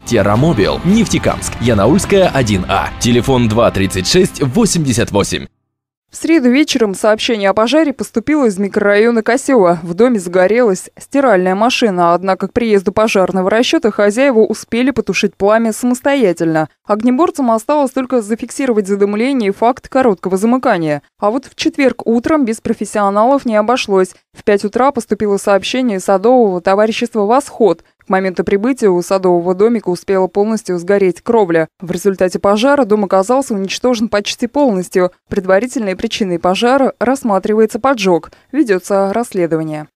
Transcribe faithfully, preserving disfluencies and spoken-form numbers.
Террамобил, Нефтекамск, Янаульская, один А. Телефон два тридцать шесть восемьдесят восемь. В среду вечером сообщение о пожаре поступило из микрорайона Косева. В доме загорелась стиральная машина, однако к приезду пожарного расчета хозяева успели потушить пламя самостоятельно. Огнеборцам осталось только зафиксировать задымление и факт короткого замыкания. А вот в четверг утром без профессионалов не обошлось. В пять утра поступило сообщение из садового товарищества «Восход». К моменту прибытия у садового домика успела полностью сгореть кровля. В результате пожара дом оказался уничтожен почти полностью. Предварительной причиной пожара рассматривается поджог. Ведется расследование.